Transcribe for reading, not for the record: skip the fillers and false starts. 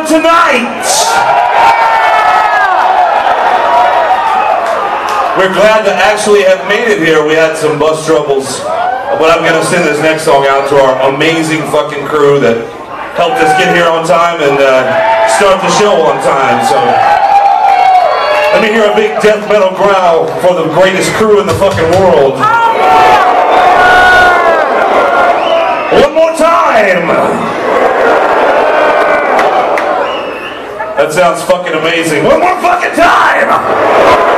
tonight. We're glad to actually have made it here. We had some bus troubles, but I'm going to send this next song out to our amazing fucking crew that helped us get here on time and start the show on time. So let me hear a big death metal growl for the greatest crew in the fucking world. One more time. That sounds fucking amazing. One more fucking time.